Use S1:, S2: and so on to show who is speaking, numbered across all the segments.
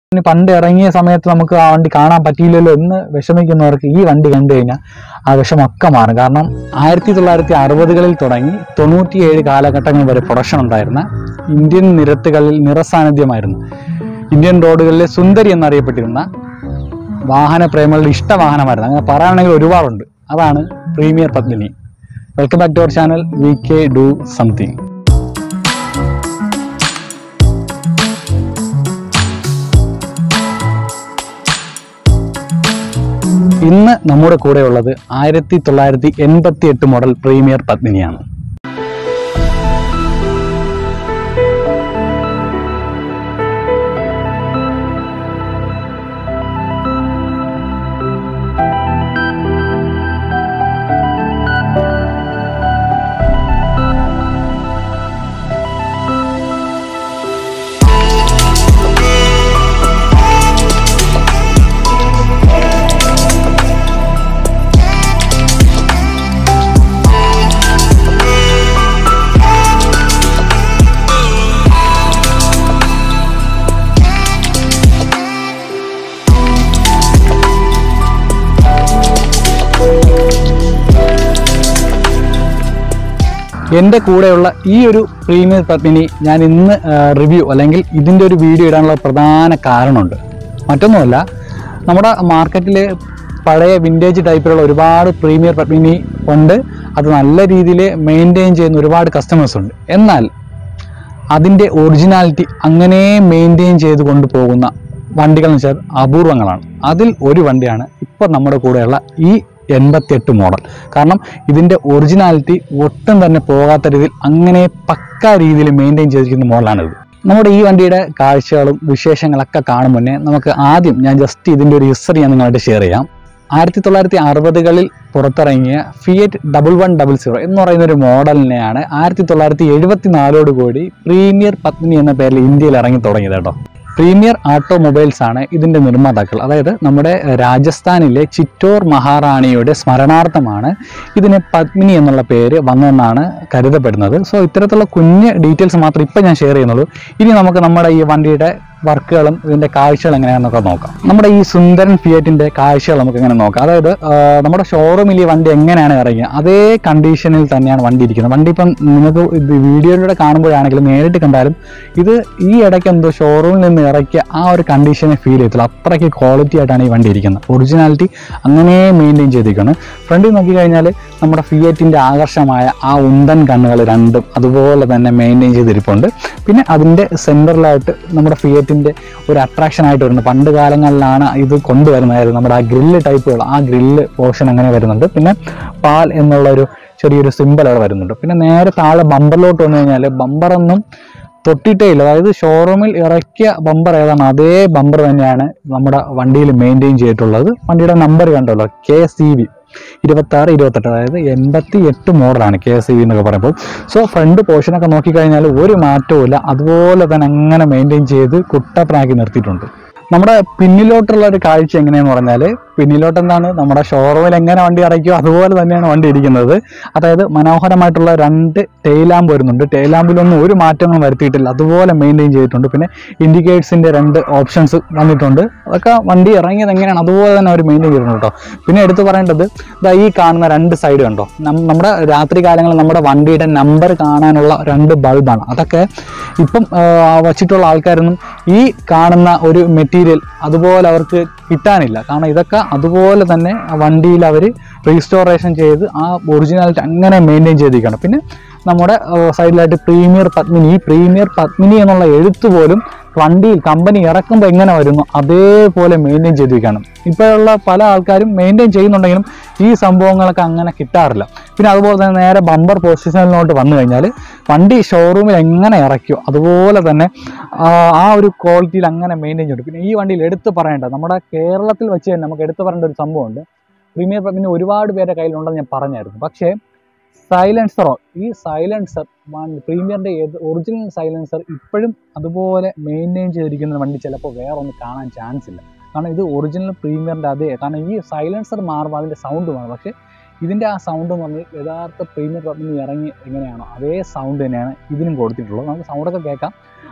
S1: ഇനി പണ്ട് ഇറങ്ങിയ സമയത്ത് നമുക്ക് ആ വണ്ടി കാണാൻ പറ്റിയില്ലല്ലോ എന്ന് വിഷമിക്കുന്നവർക്ക് ഈ വണ്ടി കണ്ടു കഴിഞ്ഞാൽ ആ വിഷമൊക്കെ മാറും. കാരണം 1960കളിൽ തുടങ്ങി 97 കാലഘട്ടങ്ങൾ വരെ പ്രൊഡക്ഷൻ ഉണ്ടായിരുന്ന ഇന്ത്യൻ നിരത്തുകളിൽ നിറസാന്നിധ്യമായിരുന്നു. ഇന്ത്യൻ റോഡുകളിലെ സുന്ദരി എന്നറിയപ്പെട്ടിരുന്ന വാഹന പ്രേമികളുടെ ഇഷ്ടവാഹനമായിരുന്നു. അങ്ങനെ പറയുകയാണെങ്കിൽ ഒരുപാടുണ്ട്. അതാണ് Premier Padmini. Welcome back to our channel VK do something. ഇന്ന് നമ്മുടെ കൂടെയുള്ളത് 1988 മോഡൽ പ്രീമിയർ പത്മിനിയാണ്. എൻ്റെ കൂടെയുള്ള ഈ ഒരു പ്രീമിയർ പത്മിനി ഞാൻ ഇന്ന് റിവ്യൂ അല്ലെങ്കിൽ ഇതിൻ്റെ ഒരു വീഡിയോ ഇടാനുള്ള പ്രധാന കാരണമുണ്ട്. മറ്റൊന്നുമല്ല, നമ്മുടെ മാർക്കറ്റിൽ പഴയ വിൻറ്റേജ് ടൈപ്പിലുള്ള ഒരുപാട് പ്രീമിയർ പത്മിനി ഉണ്ട്. അത് നല്ല രീതിയിൽ മെയിൻറ്റെയിൻ ചെയ്യുന്ന ഒരുപാട് കസ്റ്റമേഴ്സ് ഉണ്ട്. എന്നാൽ അതിൻ്റെ ഒറിജിനാലിറ്റി അങ്ങനെ മെയിൻറ്റെയിൻ ചെയ്ത് കൊണ്ടുപോകുന്ന വണ്ടികൾ എന്ന് വെച്ചാൽ അപൂർവങ്ങളാണ്. അതിൽ ഒരു വണ്ടിയാണ് ഇപ്പോൾ നമ്മുടെ കൂടെയുള്ള ഈ 88 മോഡൽ. കാരണം ഇതിൻ്റെ ഒറിജിനാലിറ്റി ഒട്ടും തന്നെ പോകാത്ത രീതിയിൽ അങ്ങനെ പക്ക രീതിയിൽ മെയിൻറ്റെയിൻ ചെയ്തിരിക്കുന്ന മോഡലാണിത്. നമ്മുടെ ഈ വണ്ടിയുടെ കാഴ്ചകളും വിശേഷങ്ങളൊക്കെ കാണും മുന്നേ നമുക്ക് ആദ്യം ഞാൻ ജസ്റ്റ് ഇതിൻ്റെ ഒരു ഹിസ്റ്ററി ഞാൻ നിങ്ങളായിട്ട് ഷെയർ ചെയ്യാം. 1960കളിൽ പുറത്തിറങ്ങിയ ഫിയറ്റ് 1100 എന്ന് പറയുന്ന ഒരു മോഡലിനെയാണ് 1974 കൂടി പ്രീമിയർ പത്മിനി എന്ന പേരിൽ ഇന്ത്യയിൽ ഇറങ്ങി തുടങ്ങിയത് കേട്ടോ. പ്രീമിയർ ഓട്ടോമൊബൈൽസ് ആണ് ഇതിൻ്റെ നിർമ്മാതാക്കൾ. അതായത് നമ്മുടെ രാജസ്ഥാനിലെ ചിറ്റോർ മഹാറാണിയുടെ സ്മരണാർത്ഥമാണ് ഇതിന് പത്മിനി എന്നുള്ള പേര് വന്നതെന്നാണ് കരുതപ്പെടുന്നത്. സോ ഇത്തരത്തിലുള്ള കുഞ്ഞ് ഡീറ്റെയിൽസ് മാത്രം ഇപ്പം ഞാൻ ഷെയർ ചെയ്യുന്നുള്ളൂ. ഇനി നമുക്ക് നമ്മുടെ ഈ വണ്ടിയുടെ വർക്കുകളും ഇതിൻ്റെ കാഴ്ചകൾ എങ്ങനെയാണെന്നൊക്കെ നോക്കാം. നമ്മുടെ ഈ സുന്ദരൻ ഫിയറ്റിൻ്റെ കാഴ്ചകൾ നമുക്ക് എങ്ങനെ നോക്കാം. അതായത് നമ്മുടെ ഷോറൂമിൽ ഈ വണ്ടി എങ്ങനെയാണ് ഇറങ്ങിയത് അതേ കണ്ടീഷനിൽ തന്നെയാണ് വണ്ടി ഇരിക്കുന്നത്. വണ്ടി ഇപ്പം നിങ്ങൾക്ക് ഇത് വീഡിയോയിലൂടെ കാണുമ്പോഴാണെങ്കിലും നേരിട്ട് കണ്ടാലും ഇത് ഈ ഇടയ്ക്ക് എന്തോ ഷോറൂമിൽ നിന്ന് ഇറക്കിയ ആ ഒരു കണ്ടീഷനെ ഫീൽ ചെയ്യത്തുള്ളൂ. അത്രയ്ക്ക് ക്വാളിറ്റി ആയിട്ടാണ് ഈ വണ്ടി ഇരിക്കുന്നത്. ഒറിജിനാലിറ്റി അങ്ങനെ മെയിൻറ്റെയിൻ ചെയ്തിരിക്കുകയാണ്. ഫ്രണ്ടിൽ നോക്കിക്കഴിഞ്ഞാൽ നമ്മുടെ ഫിയറ്റിൻ്റെ ആകർഷമായ ആ ഉന്തൻ കണ്ണുകൾ രണ്ടും അതുപോലെ തന്നെ മെയിൻറ്റെയിൻ ചെയ്തിരിപ്പുണ്ട്. പിന്നെ അതിൻ്റെ സെൻറ്ററിലായിട്ട് നമ്മുടെ ഫിയറ്റിൻ്റെ ഒരു അട്രാക്ഷനായിട്ട് വരുന്നത് പണ്ട് കാലങ്ങളിലാണ് ഇത് കൊണ്ടുവരുന്നതായിരുന്നു. നമ്മുടെ ആ ഗ്രില്ല് ടൈപ്പുകൾ, ആ ഗ്രില്ല് പോർഷൻ അങ്ങനെ വരുന്നുണ്ട്. പിന്നെ പാൽ എന്നുള്ളൊരു ചെറിയൊരു സിമ്പിൾ അവിടെ വരുന്നുണ്ട്. പിന്നെ നേരെ താഴെ ബമ്പറിലോട്ട് വന്നു കഴിഞ്ഞാൽ ബമ്പറൊന്നും തൊട്ടിട്ടേ ഇല്ല. അതായത് ഷോറൂമിൽ ഇറക്കിയ ബമ്പർ ഏതാണ് അതേ ബമ്പർ തന്നെയാണ് നമ്മുടെ വണ്ടിയിൽ മെയിൻറ്റെയിൻ ചെയ്തിട്ടുള്ളത്. വണ്ടിയുടെ നമ്പർ കണ്ടല്ലോ, KCV 2628, അതായത് 88 മോഡലാണ് KCV എന്നൊക്കെ പറയുമ്പോൾ. സോ ഫ്രണ്ട് പോർഷനൊക്കെ നോക്കിക്കഴിഞ്ഞാൽ ഒരു മാറ്റവും ഇല്ല. അതുപോലെ തന്നെ അങ്ങനെ മെയിൻറ്റെയിൻ ചെയ്ത് കുട്ടപ്പനാക്കി നിർത്തിയിട്ടുണ്ട്. നമ്മുടെ പിന്നിലോട്ടുള്ള ഒരു കാഴ്ച എങ്ങനെയാണെന്ന് പറഞ്ഞാൽ, പിന്നിലോട്ട് എന്താണ് നമ്മുടെ ഷോറൂമിൽ എങ്ങനെ വണ്ടി ഇറക്കിയോ അതുപോലെ തന്നെയാണ് വണ്ടി ഇരിക്കുന്നത്. അതായത് മനോഹരമായിട്ടുള്ള 2 ടെയിൽ ലാമ്പ് വരുന്നുണ്ട്. ടെയിൽ ലാമ്പിലൊന്നും ഒരു മാറ്റങ്ങളും വരുത്തിയിട്ടില്ല, അതുപോലെ മെയിൻറ്റെയിൻ ചെയ്തിട്ടുണ്ട്. പിന്നെ ഇൻഡിക്കേറ്റേഴ്സിൻ്റെ 2 ഓപ്ഷൻസ് വന്നിട്ടുണ്ട്. അതൊക്കെ വണ്ടി ഇറങ്ങിയത് എങ്ങനെയാണ് അതുപോലെ തന്നെ അവർ മെയിൻറ്റെയിൻ ചെയ്തിട്ടുണ്ട് കേട്ടോ. പിന്നെ എടുത്തു പറയേണ്ടത് ഈ കാണുന്ന 2 സൈഡ് കണ്ടോ, നമ്മുടെ രാത്രി കാലങ്ങളിൽ നമ്മുടെ വണ്ടിയുടെ നമ്പർ കാണാനുള്ള 2 ബൾബാണ്. അതൊക്കെ ഇപ്പം വച്ചിട്ടുള്ള ആൾക്കാരൊന്നും ഈ കാണുന്ന ഒരു മെറ്റീരിയൽ അതുപോലെ അവർക്ക് കിട്ടാനില്ല. കാരണം ഇതൊക്കെ അതുപോലെ തന്നെ വണ്ടിയിൽ അവർ റീസ്റ്റോറേഷൻ ചെയ്ത് ആ ഒറിജിനാലിറ്റി അങ്ങനെ മെയിൻറ്റെയിൻ ചെയ്തിരിക്കണം. പിന്നെ നമ്മുടെ സൈഡിലായിട്ട് പ്രീമിയർ പത്മിനി, ഈ പ്രീമിയർ പത്മിനി എന്നുള്ള എഴുത്ത് പോലും വണ്ടിയിൽ കമ്പനി ഇറക്കുമ്പോൾ എങ്ങനെ വരുന്നു അതേപോലെ മെയിൻറ്റെയിൻ ചെയ്തിരിക്കണം. ഇപ്പോഴുള്ള പല ആൾക്കാരും മെയിൻറ്റെയിൻ ചെയ്യുന്നുണ്ടെങ്കിലും ഈ സംഭവങ്ങളൊക്കെ അങ്ങനെ കിട്ടാറില്ല. പിന്നെ അതുപോലെ തന്നെ നേരെ ബമ്പർ പൊസിഷനിലോട്ട് വന്നു കഴിഞ്ഞാൽ വണ്ടി ഷോറൂമിൽ എങ്ങനെ ഇറക്കിയോ അതുപോലെ തന്നെ ആ ഒരു ക്വാളിറ്റിയിൽ അങ്ങനെ മെയിൻറ്റെയിൻ ചെയ്തു. പിന്നെ ഈ വണ്ടിയിൽ എടുത്ത് പറയേണ്ടത്, നമ്മുടെ കേരളത്തിൽ വെച്ച് തന്നെ നമുക്ക് എടുത്ത് പറയേണ്ട ഒരു സംഭവമുണ്ട്. പ്രീമിയർ പത്മിനി ഒരുപാട് പേരുടെ കയ്യിലുണ്ടെന്ന് ഞാൻ പറഞ്ഞായിരുന്നു. പക്ഷേ സൈലൻസറോ, ഈ സൈലൻസർ പ്രീമിയറിൻ്റെ ഒറിജിനൽ സൈലൻസർ ഇപ്പോഴും അതുപോലെ മെയിൻറ്റെയിൻ ചെയ്തിരിക്കുന്ന വണ്ടി ചിലപ്പോൾ വേറെ ഒന്ന് കാണാൻ ചാൻസ് ഇല്ല. കാരണം ഇത് ഒറിജിനൽ പ്രീമിയറിൻ്റെ അതേ, കാരണം ഈ സൈലൻസർ മാറുമ്പോൾ അതിൻ്റെ സൗണ്ട് മാറും. പക്ഷേ ഇതിൻ്റെ ആ സൗണ്ട് എന്ന് പറഞ്ഞാൽ യഥാർത്ഥ പ്രീമിയർ പത്മിനി ഇറങ്ങി എങ്ങനെയാണോ അതേ സൗണ്ട് തന്നെയാണ് ഇതിനും കൊടുത്തിട്ടുള്ളത്. നമുക്ക് സൗണ്ടൊക്കെ കേൾക്കാം.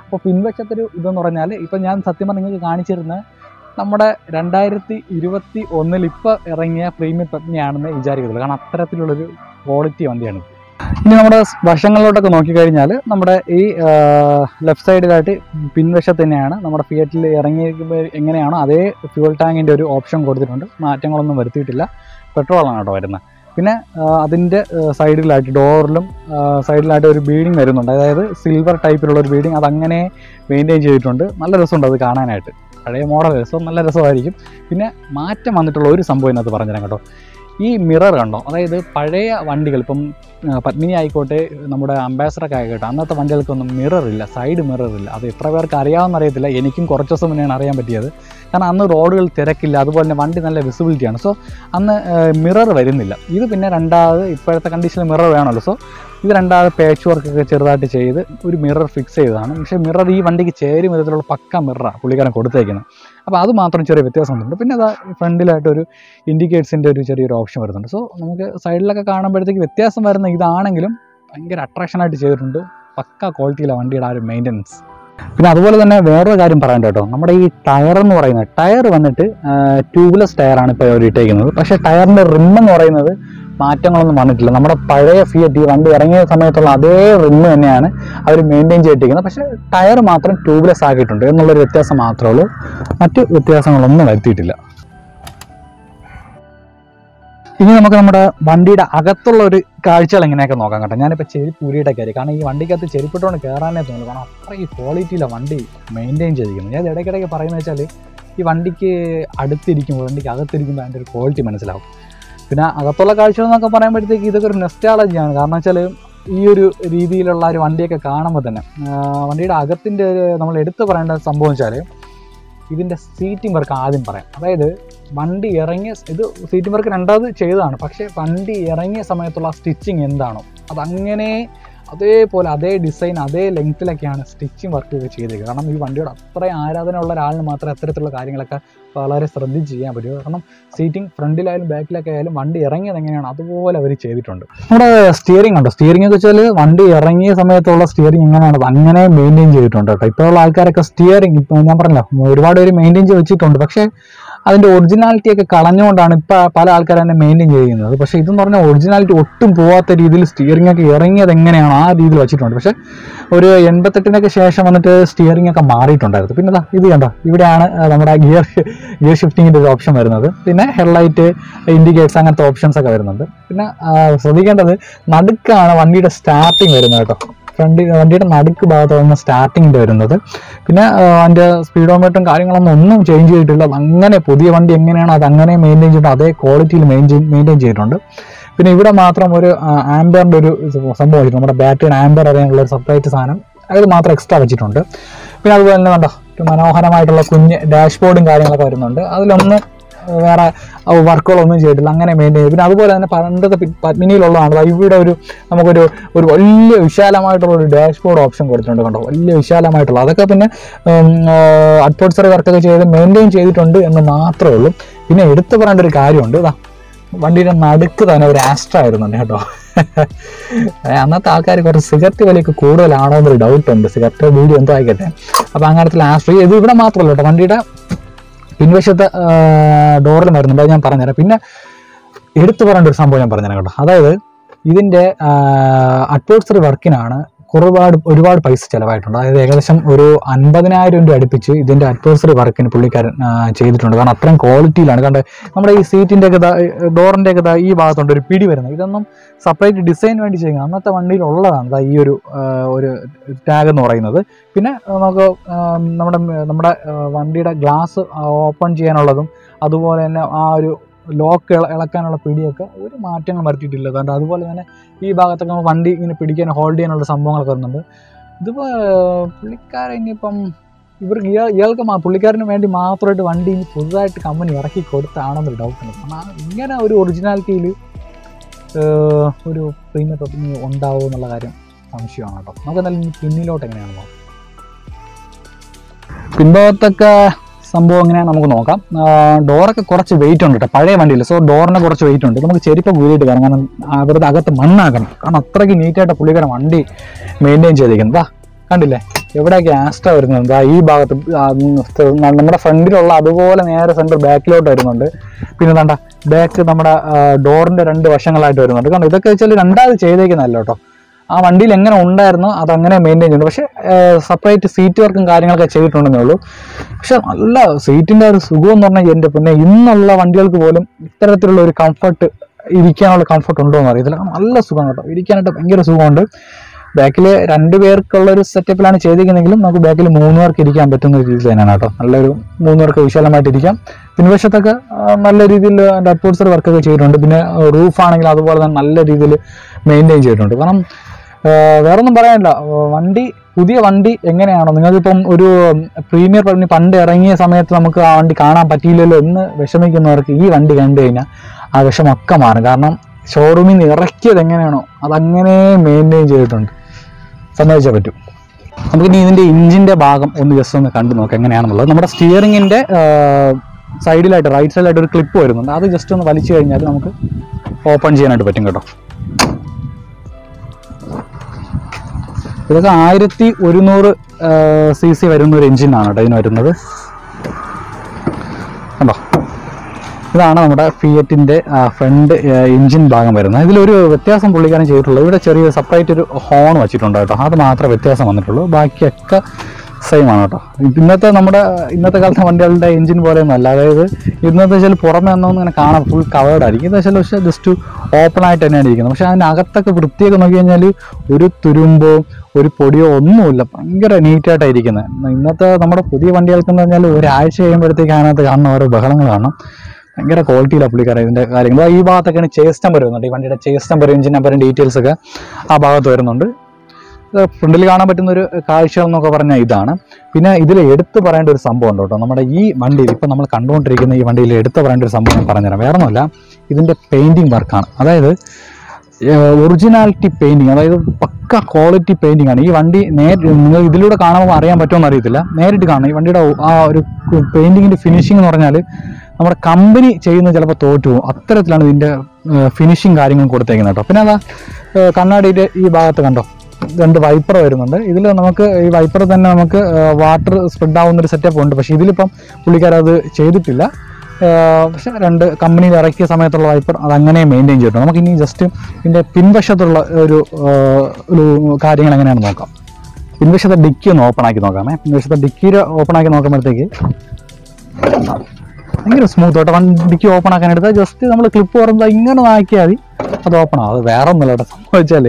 S1: അപ്പോൾ പിൻവശത്തൊരു ഇതെന്ന് പറഞ്ഞാൽ ഇപ്പം ഞാൻ സത്യം പറഞ്ഞാൽ നിങ്ങൾക്ക് കാണിച്ചിരുന്ന നമ്മുടെ 2021 ഇപ്പോൾ ഇറങ്ങിയ പ്രീമിയം പത്നിയാണെന്ന് വിചാരിക്കത്തുള്ളൂ. കാരണം അത്തരത്തിലുള്ളൊരു ക്വാളിറ്റി വണ്ടിയാണ്. ഇനി നമ്മുടെ വശങ്ങളിലോട്ടൊക്കെ നോക്കിക്കഴിഞ്ഞാൽ നമ്മുടെ ഈ ലെഫ്റ്റ് സൈഡിലായിട്ട് പിൻവശത്ത് തന്നെയാണ് നമ്മുടെ ഫിയറ്റിൽ ഇറങ്ങിയിരിക്കുമ്പോൾ എങ്ങനെയാണോ അതേ ഫ്യൂൽ ടാങ്കിൻ്റെ ഒരു ഓപ്ഷൻ കൊടുത്തിട്ടുണ്ട്. മാറ്റങ്ങളൊന്നും വരുത്തിയിട്ടില്ല. പെട്രോളാണ് കേട്ടോ വരുന്നത്. പിന്നെ അതിൻ്റെ സൈഡിലായിട്ട് ഡോറിലും സൈഡിലായിട്ട് ഒരു ബീഡിങ് വരുന്നുണ്ട്. അതായത് സിൽവർ ടൈപ്പിലുള്ള ഒരു ബീഡിങ്, അതങ്ങനെ മെയിൻറ്റെയിൻ ചെയ്തിട്ടുണ്ട്. നല്ല രസമുണ്ട് അത് കാണാനായിട്ട്. പഴയ മോഡൽ രസം, നല്ല രസമായിരിക്കും. പിന്നെ മാറ്റം വന്നിട്ടുള്ള ഒരു സംഭവം ഇതിനകത്ത് പറഞ്ഞുതരാം കേട്ടോ. ഈ മിറർ കണ്ടോ, അതായത് പഴയ വണ്ടികൾ ഇപ്പം പത്മിനി ആയിക്കോട്ടെ നമ്മുടെ അംബാസഡറൊക്കെ ആയിക്കോട്ടെ അന്നത്തെ വണ്ടികൾക്കൊന്നും മിററില്ല, സൈഡ് മിററില്ല. അത് എത്ര പേർക്ക് അറിയാമെന്ന് അറിയത്തില്ല. എനിക്കും കുറച്ച് ദിവസം മുന്നെയാണ് അറിയാൻ പറ്റിയത്. കാരണം അന്ന് റോഡുകൾ തിരക്കില്ല, അതുപോലെ തന്നെ വണ്ടി നല്ല വിസിബിലിറ്റിയാണ്. സോ അന്ന് മിറർ വരുന്നില്ല. ഇത് പിന്നെ രണ്ടാമത് ഇപ്പോഴത്തെ കണ്ടീഷനിൽ മിറർ വേണമല്ലോ. സോ ഇത് രണ്ടാമത് പാച്ച് വർക്കൊക്കെ ചെറുതായിട്ട് ചെയ്ത് ഒരു മിറർ ഫിക്സ് ചെയ്തതാണ്. പക്ഷേ മിറർ ഈ വണ്ടിക്ക് ചേരും വിധത്തിലുള്ള പക്ക മിററാണ് പുള്ളിക്കാരൻ കൊടുത്തേക്കുന്നത്. അപ്പോൾ അത് മാത്രം ചെറിയ വ്യത്യാസം വന്നിട്ടുണ്ട്. പിന്നെ അത് ഫ്രണ്ടിലായിട്ടൊരു ഇൻഡിക്കേറ്റ്സിൻ്റെ ഒരു ചെറിയൊരു ഓപ്ഷൻ വരുന്നുണ്ട്. സോ നമുക്ക് സൈഡിലൊക്കെ കാണുമ്പോഴത്തേക്ക് വ്യത്യാസം വരുന്ന ഇതാണെങ്കിലും ഭയങ്കര അട്രാക്ഷനായിട്ട് ചെയ്തിട്ടുണ്ട്. പക്ക ക്വാളിറ്റിയിലാണ് വണ്ടിയുടെ ആ ഒരു മെയിൻ്റനൻസ്. പിന്നെ അതുപോലെ തന്നെ വേറൊരു കാര്യം പറയാൻ കേട്ടോ, നമ്മുടെ ഈ ടയർ എന്ന് പറയുന്നത് ടയർ വന്നിട്ട് ട്യൂബ്ലെസ് ടയറാണ് ഇപ്പോൾ അവർ ഇട്ടേക്കുന്നത്. പക്ഷേ ടയറിൻ്റെ റിമ്മെന്ന് പറയുന്നത് മാറ്റങ്ങളൊന്നും വന്നിട്ടില്ല. നമ്മുടെ പഴയ ഫിയറ്റ് ഈ വണ്ടി ഇറങ്ങിയ സമയത്തുള്ള അതേ റിമ്മ് തന്നെയാണ് അവർ മെയിൻറ്റെയിൻ ചെയ്തിരിക്കുന്നത്. പക്ഷേ ടയർ മാത്രം ട്യൂബ്ലെസ് ആക്കിയിട്ടുണ്ട് എന്നുള്ളൊരു വ്യത്യാസം മാത്രമേ ഉള്ളൂ. മറ്റ് വ്യത്യാസങ്ങളൊന്നും വരുത്തിയിട്ടില്ല. ഇനി നമുക്ക് നമ്മുടെ വണ്ടിയുടെ അകത്തുള്ള ഒരു കാഴ്ചകൾ എങ്ങനെയൊക്കെ നോക്കാം കേട്ടോ. ഞാനിപ്പോൾ ചെരുപ്പ് ഊരിയിട്ടൊക്കെ കയറി, കാരണം ഈ വണ്ടിക്കകത്ത് ചെരുപ്പിട്ടുകൊണ്ട് കയറാനേ തോന്നുന്നു. കാരണം അത്രയും ക്വാളിറ്റിയിലാണ് വണ്ടി മെയിൻറ്റെയിൻ ചെയ്തിരിക്കുന്നത്. ഞാൻ ഇടയ്ക്കിടയ്ക്ക് പറയുന്നത് വെച്ചാൽ ഈ വണ്ടിക്ക് അടുത്തിരിക്കുമ്പോൾ വണ്ടിക്ക് അകത്തിരിക്കുമ്പോൾ അതിൻ്റെ ഒരു ക്വാളിറ്റി മനസ്സിലാവും. പിന്നെ അകത്തുള്ള കാഴ്ചകൾ എന്നൊക്കെ പറയുമ്പോഴത്തേക്ക് ഇതൊക്കെ ഒരു നെസ്റ്റാളജിയാണ്. കാരണം വെച്ചാൽ ഈ ഒരു രീതിയിലുള്ള ഒരു വണ്ടിയൊക്കെ കാണുമ്പോൾ തന്നെ വണ്ടിയുടെ അകത്തിൻ്റെ നമ്മൾ എടുത്ത് പറയേണ്ട സംഭവം വെച്ചാൽ ഇതിൻ്റെ സീറ്റിംഗ് വർക്ക് ആദ്യം പറയാം. അതായത് വണ്ടി ഇറങ്ങിയ ഇത് സീറ്റിംഗ് വർക്ക് രണ്ടാമത് ചെയ്തതാണ്. പക്ഷേ വണ്ടി ഇറങ്ങിയ സമയത്തുള്ള സ്റ്റിച്ചിങ് എന്താണോ അതങ്ങനെ അതേപോലെ അതേ ഡിസൈൻ അതേ ലെങ്ത്തിലൊക്കെയാണ് സ്റ്റിച്ചിങ് വർക്കൊക്കെ ചെയ്തേക്കുക. കാരണം ഈ വണ്ടിയോട് അത്രയും ആരാധന ഉള്ള ഒരാളിന് മാത്രമേ അത്തരത്തിലുള്ള കാര്യങ്ങളൊക്കെ വളരെ ശ്രദ്ധിച്ച് ചെയ്യാൻ പറ്റും. കാരണം സീറ്റിംഗ് ഫ്രണ്ടിലായാലും ബാക്കിലൊക്കെ ആയാലും വണ്ടി ഇറങ്ങിയത് എങ്ങനെയാണ് അതുപോലെ അവർ ചെയ്തിട്ടുണ്ട്. നമ്മുടെ സ്റ്റിയറിംഗ് ഉണ്ടോ, സ്റ്റിയറിംഗ് ഒക്കെ വെച്ചാൽ വണ്ടി ഇറങ്ങിയ സമയത്തുള്ള സ്റ്റിയറിംഗ് എങ്ങനെയാണ് അത് അങ്ങനെ മെയിൻറ്റെയിൻ ചെയ്തിട്ടുണ്ട് കേട്ടോ. ഇപ്പോഴുള്ള ആൾക്കാരൊക്കെ സ്റ്റിയറിംഗ് ഇപ്പോൾ ഞാൻ പറഞ്ഞല്ലോ ഒരുപാട് പേര് മെയിൻറ്റെയിൻ ചെയ്ത് വെച്ചിട്ടുണ്ട്. പക്ഷേ അതിൻ്റെ ഒറിജിനാലിറ്റി ഒക്കെ കളഞ്ഞുകൊണ്ടാണ് ഇപ്പോൾ പല ആൾക്കാരും തന്നെ മെയിൻറ്റെയിൻ ചെയ്യുന്നത്. പക്ഷേ ഇതെന്ന് പറഞ്ഞാൽ ഒറിജിനാലിറ്റി ഒട്ടും പോകാത്ത രീതിയിൽ സ്റ്റിയറിംഗ് ഒക്കെ ഇറങ്ങിയത് എങ്ങനെയാണ് ആ രീതിയിൽ വെച്ചിട്ടുണ്ട്. പക്ഷേ ഒരു 88-നൊക്കെ ശേഷം വന്നിട്ട് സ്റ്റിയറിംഗ് ഒക്കെ മാറിയിട്ടുണ്ടായിരുന്നു. പിന്നെ ഇത് കണ്ടോ, ഇവിടെയാണ് നമ്മുടെ ഗിയർ ഷിഫ്റ്റിങ്ങിൻ്റെ ഒരു ഓപ്ഷൻ വരുന്നത്. പിന്നെ ഹെഡ്ലൈറ്റ്, ഇൻഡിക്കേറ്റേഴ്സ് അങ്ങനത്തെ ഓപ്ഷൻസ് ഒക്കെ വരുന്നുണ്ട്. പിന്നെ ശ്രദ്ധിക്കേണ്ടത് നടുക്കാണ് വണ്ടിയുടെ സ്റ്റാർട്ടിങ് വരുന്നത് കേട്ടോ. വണ്ടിയുടെ നടുക്ക് ഭാഗത്താണ് സ്റ്റാർട്ടിങ്ങിൻ്റെ വരുന്നത്. പിന്നെ അതിൻ്റെ സ്പീഡോമീറ്ററും കാര്യങ്ങളൊന്നും ഒന്നും ചേഞ്ച് ചെയ്തിട്ടില്ല. അങ്ങനെ പുതിയ വണ്ടി എങ്ങനെയാണ് അത് അങ്ങനെ മെയിൻറ്റെയിൻ ചെയ്തിട്ട് അതേ ക്വാളിറ്റിയിൽ മെയിൻറ്റെയിൻ ചെയ്തിട്ടുണ്ട്. പിന്നെ ഇവിടെ മാത്രം ഒരു ആംബറിൻ്റെ ഒരു സംഭവം വെച്ചിട്ടുണ്ട്. നമ്മുടെ ബാറ്ററിയുടെ ആംബർ അറിയാനുള്ള ഒരു സെപ്പറേറ്റ് സാധനം അത് മാത്രം എക്സ്ട്രാ വെച്ചിട്ടുണ്ട്. പിന്നെ അതുപോലെ തന്നെ കണ്ടോ മനോഹരമായിട്ടുള്ള കുഞ്ഞ് ഡാഷ്ബോർഡും കാര്യങ്ങളൊക്കെ വരുന്നുണ്ട്. അതിലൊന്നും വേറെ വർക്കുകളൊന്നും ചെയ്തിട്ടില്ല, അങ്ങനെ മെയിൻറ്റെയിൻ ചെയ്തു. പിന്നെ അതുപോലെ തന്നെ പണ്ടത്തെ പത്മിനിയിലുള്ളതാണ് ഇവിടെ നമുക്കൊരു വലിയ വിശാലമായിട്ടുള്ള ഒരു ഡാഷ്ബോർഡ് ഓപ്ഷൻ കൊടുത്തിട്ടുണ്ട് കണ്ടോ, വലിയ വിശാലമായിട്ടുള്ള. അതൊക്കെ പിന്നെ അഡ്വൈസറി വർക്കൊക്കെ ചെയ്ത് മെയിൻറ്റെയിൻ ചെയ്തിട്ടുണ്ട് എന്ന് മാത്രമേ ഉള്ളൂ. പിന്നെ എടുത്തു പറയേണ്ട ഒരു കാര്യമുണ്ട്, വണ്ടിയുടെ നടുക്ക് തന്നെ ഒരു ആസ്ട്ര വരുന്നുണ്ട് കേട്ടോ. അന്നത്തെ ആൾക്കാർ കുറച്ച് സിഗരറ്റ് വിലയൊക്കെ കൂടുതലാണോ എന്നൊരു ഡൗട്ടുണ്ട്. സിഗരറ്റ് വീഡിയോ എന്തോ ആയിക്കട്ടെ. അപ്പോൾ അങ്ങനത്തെ ആസ്ട്ര ഇത് ഇവിടെ മാത്രമല്ല കേട്ടോ, വണ്ടിയുടെ പിൻവശത്തെ ഡോറിൽ വരുന്നുണ്ട്. അത് ഞാൻ പറഞ്ഞുതരാം. പിന്നെ എടുത്തു പറയേണ്ട ഒരു സംഭവം ഞാൻ പറഞ്ഞുതരാം കേട്ടോ. അതായത് ഇതിൻ്റെ അഡ്വൈസറി വർക്കിനാണ് ഒരുപാട് പൈസ ചിലവായിട്ടുണ്ട്. അതായത് ഏകദേശം ഒരു 50,000 രൂപ അടുപ്പിച്ച് ഇതിൻ്റെ അഡ്വൈസറി വർക്കിന് പുള്ളിക്കാരൻ ചെയ്തിട്ടുണ്ട്. കാരണം അത്രയും ക്വാളിറ്റിയിലാണ്. കാരണം നമ്മുടെ ഈ സീറ്റിൻ്റെ ഒക്കെ ഡോറിൻ്റെ ഒക്കെ ഈ ഭാഗത്തുണ്ട് ഒരു പിടി വരുന്നത്. ഇതൊന്നും സെപ്പറേറ്റ് ഡിസൈൻ വേണ്ടി ചെയ്യുന്നത് അന്നത്തെ വണ്ടിയിലുള്ളതാണ് ഈ ഒരു ടാഗ് എന്ന് പറയുന്നത്. പിന്നെ നമുക്ക് നമ്മുടെ വണ്ടിയുടെ ഗ്ലാസ് ഓപ്പൺ ചെയ്യാനുള്ളതും അതുപോലെ തന്നെ ആ ഒരു ലോക്ക് ഇളക്കാനുള്ള പിടിയൊക്കെ ഒരു മാറ്റങ്ങൾ വരുത്തിയിട്ടില്ല. അതുകൊണ്ട് അതുപോലെ തന്നെ ഈ ഭാഗത്തൊക്കെ വണ്ടി ഇങ്ങനെ പിടിക്കാൻ ഹോൾഡ് ചെയ്യാനുള്ള സംഭവങ്ങളൊക്കെ വരുന്നുണ്ട്. ഇതിപ്പോൾ പുള്ളിക്കാരൻ ഇനിയിപ്പം പുള്ളിക്കാരന് വേണ്ടി മാത്രമായിട്ട് വണ്ടി പുതുതായിട്ട് കമ്പനി ഇറക്കി കൊടുത്താണെന്നൊരു ഡൗട്ടുണ്ട്. കാരണം ഇങ്ങനെ ഒരു ഒറിജിനാലിറ്റിയിൽ ഒരു പ്രീമിയം പത്മിനി ഉണ്ടാവുമോ എന്നുള്ള കാര്യം സംശയമാണ് കേട്ടോ. നമുക്ക് എന്തായാലും പിന്നിലോട്ട് എങ്ങനെയാണെന്ന് നോക്കാം. പിൻഭാഗത്തൊക്കെ സംഭവം എങ്ങനെയാണ് നമുക്ക് നോക്കാം. ഡോറൊക്കെ കുറച്ച് വെയിറ്റ് ഉണ്ട് കേട്ടോ പഴയ വണ്ടിയിൽ. സോ ഡോറിന് കുറച്ച് വെയിറ്റ് ഉണ്ട്. നമുക്ക് ചെരുപ്പ് കൂടിയിട്ട് കാരണം അവരുടെ അകത്ത് മണ്ണാക്കണം. കാരണം അത്രയ്ക്ക് നീറ്റായിട്ട് പുള്ളിക്കാരൻ വണ്ടി മെയിൻറ്റെയിൻ ചെയ്തിരിക്കുന്നത്. കണ്ടില്ലേ എവിടെയൊക്കെ ആസ്ട്ര വരുന്നുണ്ട്, ഈ ഭാഗത്ത് നമ്മുടെ ഫ്രണ്ടിലുള്ള അതുപോലെ നേരെ സെൻറ്റർ ബാക്കിലോട്ട് വരുന്നുണ്ട്. പിന്നെ വേണ്ട ബാക്ക് നമ്മുടെ ഡോറിൻ്റെ 2 വശങ്ങളായിട്ട് വരുന്നുണ്ട്. കാരണം ഇതൊക്കെ വെച്ചാൽ രണ്ടാമത് ചെയ്തേക്കുന്നതല്ല കേട്ടോ, ആ വണ്ടിയിൽ എങ്ങനെ ഉണ്ടായിരുന്നോ അതങ്ങനെ മെയിൻറ്റെയിൻ ചെയ്യുന്നുണ്ട്. പക്ഷേ സെപ്പറേറ്റ് സീറ്റ് വർക്കും കാര്യങ്ങളൊക്കെ ചെയ്തിട്ടുണ്ടെന്നേ ഉള്ളൂ. പക്ഷെ നല്ല സീറ്റിൻ്റെ ഒരു സുഖം എന്ന് പറഞ്ഞാൽ എൻ്റെ പിന്നെ ഇന്നുള്ള വണ്ടികൾക്ക് പോലും ഇത്തരത്തിലുള്ള ഒരു കംഫർട്ട്, ഇരിക്കാനുള്ള കംഫർട്ട് ഉണ്ടോ എന്ന് അറിയത്തില്ല. നല്ല സുഖം കേട്ടോ, ഇരിക്കാനായിട്ട് ഭയങ്കര സുഖമുണ്ട്. ബാക്കിൽ 2 പേർക്കുള്ളൊരു സെറ്റപ്പിലാണ് ചെയ്തിരിക്കുന്നതെങ്കിലും നമുക്ക് ബാക്കിൽ 3 പേർക്ക് ഇരിക്കാൻ പറ്റുന്ന ഒരു രീതിയിൽ തന്നെയാണ് കേട്ടോ. നല്ലൊരു 3 പേർക്ക് വിശാലമായിട്ട് ഇരിക്കാം. പിൻവശത്തൊക്കെ നല്ല രീതിയിൽ അതിൻ്റെ അറ്റ്മോസ്ഫിയർ വർക്കൊക്കെ ചെയ്തിട്ടുണ്ട്. പിന്നെ റൂഫാണെങ്കിൽ അതുപോലെ തന്നെ നല്ല രീതിയിൽ മെയിൻറ്റെയിൻ ചെയ്തിട്ടുണ്ട്. കാരണം വേറൊന്നും പറയാനില്ല, പുതിയ വണ്ടി എങ്ങനെയാണോ നിങ്ങൾക്കിപ്പം ഒരു പ്രീമിയർ പറഞ്ഞ് പണ്ട് ഇറങ്ങിയ സമയത്ത് നമുക്ക് ആ വണ്ടി കാണാൻ പറ്റിയില്ലല്ലോ എന്ന് വിഷമിക്കുന്നവർക്ക് ഈ വണ്ടി കണ്ടു കഴിഞ്ഞാൽ ആ വിഷമൊക്കെ മാറും. കാരണം ഷോറൂമിൽ നിന്ന് ഇറക്കിയത് എങ്ങനെയാണോ അതങ്ങനെ മെയിൻറ്റെയിൻ ചെയ്തിട്ടുണ്ട്, സമ്മതിച്ചേ പറ്റൂ. നമുക്കിനി ഇതിൻ്റെ ഇഞ്ചിൻ്റെ ഭാഗം ഒന്ന് ജസ്റ്റ് ഒന്ന് കണ്ടു നോക്കാം എങ്ങനെയാണെന്നുള്ളത്. നമ്മുടെ സ്റ്റിയറിങ്ങിൻ്റെ സൈഡിലായിട്ട് റൈറ്റ് സൈഡിലായിട്ട് ഒരു ക്ലിപ്പ് വരുന്നുണ്ട്, അത് ജസ്റ്റ് ഒന്ന് വലിച്ചു കഴിഞ്ഞാൽ നമുക്ക് ഓപ്പൺ ചെയ്യാനായിട്ട് പറ്റും കേട്ടോ. ഇതൊക്കെ 1100 cc വരുന്ന ഒരു എഞ്ചിനാണ് കേട്ടോ ഇതിന് വരുന്നത്. കണ്ടോ, ഇതാണ് നമ്മുടെ ഫിയറ്റിൻ്റെ ഫ്രണ്ട് എഞ്ചിൻ ഭാഗം വരുന്നത്. ഇതിലൊരു വ്യത്യാസം പുള്ളിക്കാരൻ ചെയ്തിട്ടുള്ളൂ, ഇവിടെ ചെറിയ സെപ്പറേറ്റ് ഒരു ഹോൺ വെച്ചിട്ടുണ്ട് കേട്ടോ, അത് മാത്രമേ വ്യത്യാസം വന്നിട്ടുള്ളൂ. ബാക്കിയൊക്കെ സെയിം ആണ് കേട്ടോ. ഇന്നത്തെ കാലത്തെ വണ്ടികളുടെ എഞ്ചിൻ പോലെയൊന്നും അല്ല. അതായത് ഇന്നത്തെ വെച്ചാൽ പുറമെ ഒന്നും ഇങ്ങനെ കാണാൻ ഫുൾ കവേർഡ് ആയിരിക്കും. ഇത് വെച്ചാൽ പക്ഷേ ജസ്റ്റ് ഓപ്പൺ ആയിട്ട് തന്നെയാണ് ഇരിക്കുന്നത്. പക്ഷേ അതിനകത്തൊക്കെ വൃത്തിയൊക്കെ നോക്കി കഴിഞ്ഞാൽ ഒരു തുരുമ്പോ ഒരു പൊടിയോ ഒന്നുമില്ല, ഭയങ്കര നീറ്റായിട്ടാണ് ഇരിക്കുന്നത്. ഇന്നത്തെ നമ്മുടെ പുതിയ വണ്ടികൾക്കെന്ന് പറഞ്ഞാൽ ഒരാഴ്ച കഴിയുമ്പോഴത്തേക്ക് അതിനകത്ത് കാണുന്ന ഓരോ ബഹളങ്ങൾ കാണണം. ഭയങ്കര ക്വാളിറ്റിയിലാണ് പുള്ളിക്കാരൻ ഇതിൻ്റെ കാര്യങ്ങൾ. ഈ ഭാഗത്തൊക്കെയാണ് ചേസ് നമ്പർ വരുന്നുണ്ട്, ഈ വണ്ടിയുടെ ചേസ് നമ്പർ, എഞ്ചിൻ നമ്പറും ഡീറ്റെയിൽസ് ഒക്കെ ആ ഭാഗത്ത് വരുന്നുണ്ട്. ഫ്രണ്ടിൽ കാണാൻ പറ്റുന്ന ഒരു കാഴ്ച എന്നൊക്കെ പറഞ്ഞാൽ ഇതാണ്. പിന്നെ ഇതിൽ എടുത്തു പറയേണ്ട ഒരു സംഭവം ഉണ്ട് കേട്ടോ, നമ്മുടെ ഈ വണ്ടിയിൽ ഇപ്പം നമ്മൾ കണ്ടുകൊണ്ടിരിക്കുന്ന ഈ വണ്ടിയിൽ എടുത്തു പറയേണ്ട ഒരു സംഭവം ഞാൻ പറഞ്ഞുതരാം. വേറെ ഒന്നുമല്ല, ഇതിൻ്റെ പെയിൻറ്റിങ് വർക്കാണ്. അതായത് ഒറിജിനാലിറ്റി പെയിൻറ്റിങ്, അതായത് പക്ക ക്വാളിറ്റി പെയിൻറ്റിങ് ആണ്. ഈ വണ്ടി നിങ്ങൾ ഇതിലൂടെ കാണുമ്പോൾ അറിയാൻ പറ്റുമെന്ന് അറിയത്തില്ല, നേരിട്ട് കാണണം. ഈ വണ്ടിയുടെ ആ ഒരു പെയിൻറ്റിങ്ങിൻ്റെ ഫിനിഷിംഗ് എന്ന് പറഞ്ഞാൽ നമ്മുടെ കമ്പനി ചെയ്യുന്നത് ചിലപ്പോൾ തോറ്റു പോകും, അത്തരത്തിലാണ് ഇതിൻ്റെ ഫിനിഷിങ് കാര്യങ്ങൾ കൊടുത്തേക്കുന്നത് കേട്ടോ. പിന്നെ അതാ കണ്ണാടിയുടെ ഈ ഭാഗത്ത് കണ്ടോ 2 വൈപ്പർ വരുന്നുണ്ട്. ഇതിൽ നമുക്ക് ഈ വൈപ്പർ തന്നെ നമുക്ക് വാട്ടർ സ്പ്രെഡ് ആവുന്നൊരു സെറ്റപ്പ് ഉണ്ട്. പക്ഷേ ഇതിലിപ്പം പുള്ളിക്കാരത് ചെയ്തിട്ടില്ല. പക്ഷെ 2 കമ്പനിയിൽ ഇറക്കിയ സമയത്തുള്ള വൈപ്പർ അതങ്ങനെ മെയിൻറ്റെയിൻ ചെയ്തിട്ടുണ്ട്. നമുക്കിനി ജസ്റ്റ് ഇതിൻ്റെ പിൻവശത്തുള്ള ഒരു കാര്യങ്ങൾ എങ്ങനെയാണെന്ന് നോക്കാം. പിൻവശത്തെ ഡിക്കി ഒന്ന് ഓപ്പൺ ആക്കി നോക്കാമേ. പിൻവശത്തെ ഡിക്കി ഓപ്പൺ ആക്കി നോക്കുമ്പോഴത്തേക്ക് ഭയങ്കര സ്മൂത്ത് ആയിട്ട് വണ്ടിക്ക് ഓപ്പൺ ആക്കാൻ എടുത്താൽ ജസ്റ്റ് നമ്മൾ ക്ലിപ്പ് തുറന്നാൽ ഇങ്ങനെ ആക്കിയാൽ മതി, അത് ഓപ്പൺ ആവും. അത് വേറെ ഒന്നുമില്ല കേട്ടോ. സംഭവിച്ചാൽ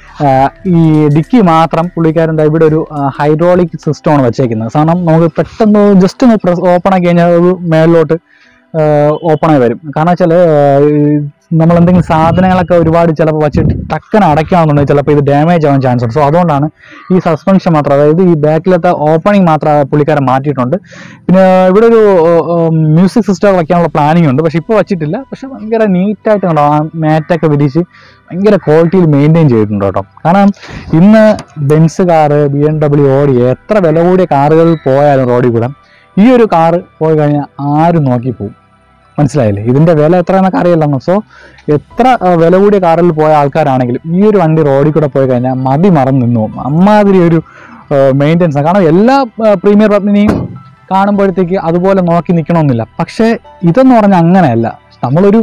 S1: ഈ ഡിക്കി മാത്രം പുള്ളിക്കാരൻ്റെ ഇവിടെ ഒരു ഹൈഡ്രോളിക് സിസ്റ്റമാണ് വെച്ചേക്കുന്നത്. കാരണം നമുക്ക് പെട്ടെന്ന് ജസ്റ്റ് ഒന്ന് ഓപ്പൺ ആക്കി കഴിഞ്ഞാൽ അത് മേളിലോട്ട് ഓപ്പണായി വരും. കാരണം വെച്ചാൽ നമ്മളെന്തെങ്കിലും സാധനങ്ങളൊക്കെ ഒരുപാട് ചിലപ്പോൾ വെച്ചിട്ട് ടക്കന അടയ്ക്കാമെന്നുണ്ടെങ്കിൽ ചിലപ്പോൾ ഇത് ഡാമേജ് ആവാൻ ചാൻസ് ഉണ്ട്. സോ അതുകൊണ്ടാണ് ഈ സസ്പെൻഷൻ മാത്രം, അതായത് ഈ ബാക്കിലത്തെ ഓപ്പണിങ് മാത്രം പുള്ളിക്കാരൻ മാറ്റിയിട്ടുണ്ട്. പിന്നെ ഇവിടെ ഒരു മ്യൂസിക് സിസ്റ്റം വയ്ക്കാനുള്ള പ്ലാനിങ് ഉണ്ട്, പക്ഷെ ഇപ്പോൾ വെച്ചിട്ടില്ല. പക്ഷെ ഭയങ്കര നീറ്റായിട്ട് കണ്ടോ, ആ മാറ്റൊക്കെ വിരിച്ച് ഭയങ്കര ക്വാളിറ്റിയിൽ മെയിൻറ്റെയിൻ ചെയ്തിട്ടുണ്ട് കേട്ടോ. കാരണം ഇന്ന് ബെൻസ് കാറ്, BMW, ഓടി എത്ര വില കൂടിയ കാറുകളിൽ പോയാലും റോഡിൽ കൂടെ ഈ ഒരു കാറ് പോയി കഴിഞ്ഞാൽ ആരും നോക്കി പോകും. മനസ്സിലായില്ലേ? ഇതിൻ്റെ വില എത്രയെന്നൊക്കെ അറിയില്ലെന്നോ. സോ എത്ര വില കൂടിയ കാറിൽ പോയ ആൾക്കാരാണെങ്കിലും ഈ ഒരു വണ്ടി റോഡിൽ കൂടെ പോയി കഴിഞ്ഞാൽ മതി മറന്ന് നിന്നു പോകും. അമ്മാതിരി ഒരു മെയിൻ്റെനൻസ്. കാരണം എല്ലാ പ്രീമിയർ പത്മിനിയും കാണുമ്പോഴത്തേക്ക് അതുപോലെ നോക്കി നിൽക്കണമെന്നില്ല. പക്ഷേ ഇതെന്ന് പറഞ്ഞാൽ അങ്ങനെയല്ല. നമ്മളൊരു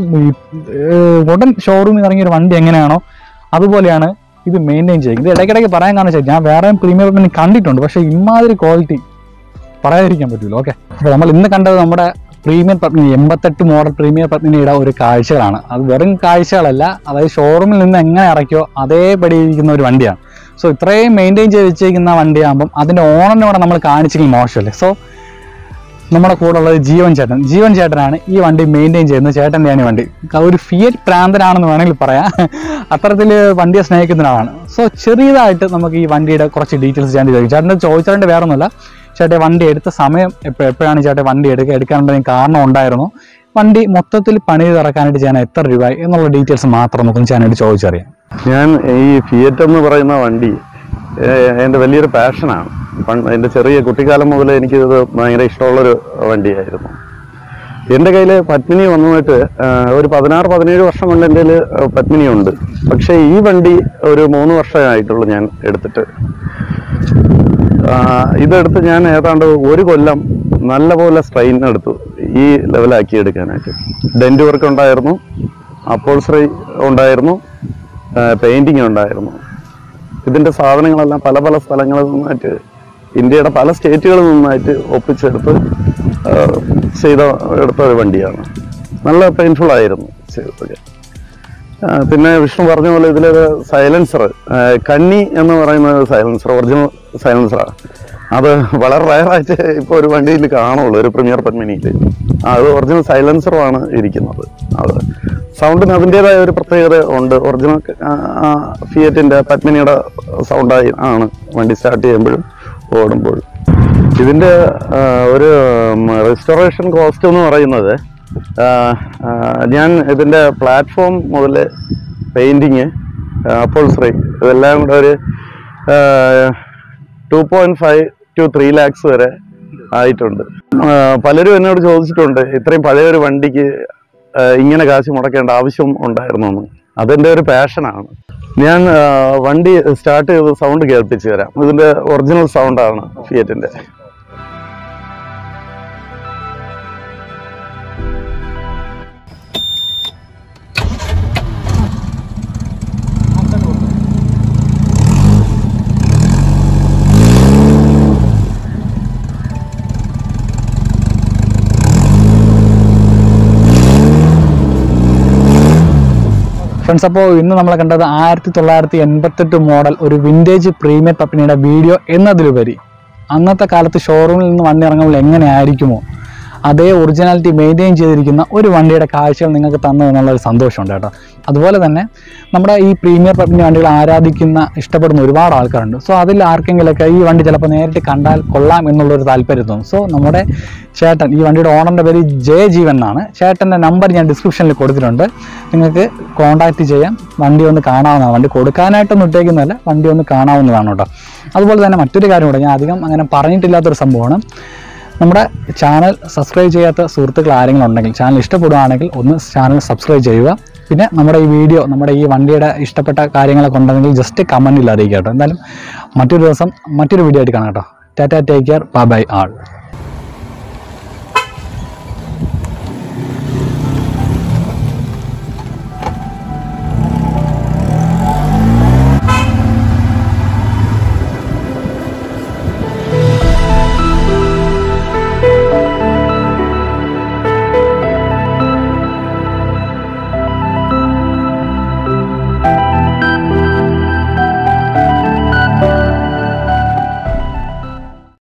S1: ഉടൻ ഷോറൂമിൽ ഇറങ്ങിയൊരു വണ്ടി എങ്ങനെയാണോ അതുപോലെയാണ് ഇത് മെയിൻറ്റെയിൻ ചെയ്യുന്നത്. ഇത് ഇടയ്ക്കിടയ്ക്ക് പറയാൻ കാരണം വെച്ചാൽ ഞാൻ വേറെയും പ്രീമിയർ പത്മിനി കണ്ടിട്ടുണ്ട്, പക്ഷേ ഇമാതിരി ക്വാളിറ്റി പറയാതിരിക്കാൻ പറ്റുമല്ലോ. ഓക്കെ, അപ്പോൾ നമ്മൾ ഇന്ന് കണ്ടത് നമ്മുടെ പ്രീമിയർ പത്മിനി 88 മോഡൽ പ്രീമിയർ പത്മിനിയുടെ ഒരു കാഴ്ചകളാണ്. അത് വെറും കാഴ്ചകളല്ല, അതായത് ഷോറൂമിൽ നിന്ന് എങ്ങനെ ഇറക്കിയോ അതേപടി ഇരിക്കുന്ന ഒരു വണ്ടിയാണ്. സോ ഇത്രയും മെയിൻറ്റെയിൻ ചെയ്ത് വെച്ചിരിക്കുന്ന വണ്ടിയാകുമ്പം അതിൻ്റെ ഓണറിനോടെ നമ്മൾ കാണിച്ചെങ്കിൽ മോശമല്ലേ. സോ നമ്മുടെ കൂടെ ഉള്ളത് ജീവൻ ചേട്ടനാണ് ഈ വണ്ടി മെയിൻറ്റെയിൻ ചെയ്യുന്നത്. ചേട്ടൻ്റെയാണ് ഈ വണ്ടി. ഒരു ഫിയറ്റ് പ്രാന്തനാണെന്ന് വേണമെങ്കിൽ പറയാം, അത്തരത്തിൽ വണ്ടിയെ സ്നേഹിക്കുന്ന ആളാണ്. സോ ചെറിയതായിട്ട് നമുക്ക് ഈ വണ്ടിയുടെ കുറച്ച് ഡീറ്റെയിൽസ് ചേട്ടൻ ചോദിക്കും. ചേട്ടൻ്റെ ചോദിച്ചാൽ വേറെ ഒന്നുമില്ല, ചേട്ടൻ വണ്ടി എടുത്ത സമയം എപ്പോഴാണ് ചേട്ടൻ വണ്ടി എടുക്കാനുണ്ടെങ്കിൽ കാരണം ഉണ്ടായിരുന്നു, വണ്ടി മൊത്തത്തിൽ പണി ഇറക്കാനായിട്ട് ചെയ്യാൻ എത്ര രൂപയായി എന്നുള്ള ഡീറ്റെയിൽസ് മാത്രം നമുക്ക് ഞാനായിട്ട് ചോദിച്ചറിയാം.
S2: ഞാൻ ഈ ഫിയറ്റ് എന്ന് പറയുന്ന വണ്ടി എൻ്റെ വലിയൊരു പാഷനാണ്. എൻ്റെ ചെറിയ കുട്ടിക്കാലം മുതൽ എനിക്കിത് ഭയങ്കര ഇഷ്ടമുള്ളൊരു വണ്ടിയായിരുന്നു. എൻ്റെ കയ്യിൽ പത്മിനി വന്നിട്ട് ഒരു 16-17 വർഷം കൊണ്ട് എൻ്റെ കയ്യിൽ പത്മിനി ഉണ്ട്. പക്ഷേ ഈ വണ്ടി ഒരു 3 വർഷമായിട്ടുള്ളൂ ഞാൻ എടുത്തിട്ട്. ഇതെടുത്ത് ഞാൻ ഏതാണ്ട് 1 കൊല്ലം നല്ലപോലെ സ്ട്രെയിൻ എടുത്തു ഈ ലെവലാക്കി എടുക്കാനായിട്ട്. ഡെന്റ് വർക്ക് ഉണ്ടായിരുന്നു, അപ്പോൾസറി ഉണ്ടായിരുന്നു, പെയിന്റിങ് ഉണ്ടായിരുന്നു. ഇതിൻ്റെ സാധനങ്ങളെല്ലാം പല പല സ്ഥലങ്ങളിൽ നിന്നായിട്ട്, ഇന്ത്യയുടെ പല സ്റ്റേറ്റുകളിൽ നിന്നായിട്ട് ഒപ്പിച്ചെടുത്ത് എടുത്ത ഒരു വണ്ടിയാണ്. നല്ല പെയിൻഫുൾ ആയിരുന്നു ചെയ്തതൊക്കെ. പിന്നെ വിഷ്ണു പറഞ്ഞ പോലെ ഇതിലൊരു സൈലൻസർ, കന്നി എന്ന് പറയുന്ന സൈലൻസർ, ഒറിജിനൽ സൈലൻസറാണ്. അത് വളരെ റയറായിട്ട് ഇപ്പോൾ ഒരു വണ്ടിയിൽ കാണുള്ളൂ, ഒരു പ്രീമിയർ പത്മിനിയിൽ. അത് ഒറിജിനൽ സൈലൻസറുമാണ് ഇരിക്കുന്നത്. അത് സൗണ്ടിന് അതിൻ്റെതായ ഒരു പ്രത്യേകത ഉണ്ട്. ഒറിജിനൽ ഫിയറ്റിൻ്റെ പത്മിനിയുടെ സൗണ്ടായി ആണ് വണ്ടി സ്റ്റാർട്ട് ചെയ്യുമ്പോഴും ഓടുമ്പോഴും. ഇതിൻ്റെ ഒരു റെസ്റ്റോറേഷൻ കോസ്റ്റ് എന്ന് പറയുന്നത്, ഞാൻ ഇതിൻ്റെ പ്ലാറ്റ്ഫോം മുതൽ പെയിൻറ്റിങ്, അപ്പോൾസറി ഇതെല്ലാം കൂടെ ഒരു 2.5 to 3 lakhs വരെ ആയിട്ടുണ്ട്. പലരും എന്നോട് ചോദിച്ചിട്ടുണ്ട് ഇത്രയും പഴയൊരു വണ്ടിക്ക് ഇങ്ങനെ കാശ് മുടക്കേണ്ട ആവശ്യം ഉണ്ടായിരുന്നു എന്ന്. അതെൻ്റെ ഒരു പാഷനാണ്. ഞാൻ വണ്ടി സ്റ്റാർട്ട് ചെയ്ത് സൗണ്ട് കേൾപ്പിച്ച് തരാം. ഇതിൻ്റെ ഒറിജിനൽ സൗണ്ടാണ് ഫിയറ്റിൻ്റെ.
S1: ഫ്രണ്ട്സ്, അപ്പോൾ ഇന്ന് നമ്മൾ കണ്ടത് 1988 മോഡൽ ഒരു വിൻറ്റേജ് പ്രീമിയർ പത്മിനിയുടെ വീഡിയോ എന്നതിലുപരി അന്നത്തെ കാലത്ത് ഷോറൂമിൽ നിന്ന് വണ്ടി ഇറങ്ങുമ്പോൾ എങ്ങനെയായിരിക്കുമോ അതേ ഒറിജിനാലിറ്റി മെയിൻറ്റെയിൻ ചെയ്തിരിക്കുന്ന ഒരു വണ്ടിയുടെ കാഴ്ചകൾ നിങ്ങൾക്ക് തന്നു എന്നുള്ളൊരു സന്തോഷമുണ്ട് കേട്ടോ. അതുപോലെ തന്നെ നമ്മുടെ ഈ പ്രീമിയർ പത്മിനി വണ്ടികൾ ആരാധിക്കുന്ന ഇഷ്ടപ്പെടുന്ന ഒരുപാട് ആൾക്കാരുണ്ട്. സോ അതിൽ ആർക്കെങ്കിലൊക്കെ ഈ വണ്ടി ചിലപ്പോൾ നേരിട്ട് കണ്ടാൽ കൊള്ളാം എന്നുള്ളൊരു താല്പര്യം തോന്നും. സോ നമ്മുടെ ചേട്ടൻ, ഈ വണ്ടിയുടെ ഓണറിൻ്റെ പേര് ജയജീവൻ എന്നാണ്. ചേട്ടൻ്റെ നമ്പർ ഞാൻ ഡിസ്ക്രിപ്ഷനിൽ കൊടുത്തിട്ടുണ്ട്. നിങ്ങൾക്ക് കോൺടാക്റ്റ് ചെയ്യാം, വണ്ടി ഒന്ന് കാണാവുന്നതാണ്. വണ്ടി കൊടുക്കാനായിട്ടൊന്നും ഇട്ടേക്കുന്നതല്ല, വണ്ടി ഒന്ന് കാണാവുന്നതാണ് കേട്ടോ. അതുപോലെ തന്നെ മറ്റൊരു കാര്യം കൂടെ, ഞാൻ അധികം അങ്ങനെ പറഞ്ഞിട്ടില്ലാത്തൊരു സംഭവമാണ്. നമ്മുടെ ചാനൽ സബ്സ്ക്രൈബ് ചെയ്യാത്ത സുഹൃത്തുക്കൾ ആരെങ്കിലും ഉണ്ടെങ്കിൽ, ചാനൽ ഇഷ്ടപ്പെടുകയാണെങ്കിൽ ഒന്ന് ചാനൽ സബ്സ്ക്രൈബ് ചെയ്യുക. പിന്നെ നമ്മുടെ ഈ വീഡിയോ, നമ്മുടെ ഈ വണ്ടിയുടെ ഇഷ്ടപ്പെട്ട കാര്യങ്ങളൊക്കെ ഉണ്ടെങ്കിൽ ജസ്റ്റ് കമൻറ്റിൽ അറിയിക്കുക കേട്ടോ. എന്തായാലും മറ്റൊരു ദിവസം മറ്റൊരു വീഡിയോ ആയിട്ട് കാണാം കേട്ടോ. Tata, take care, bye bye ആൾ.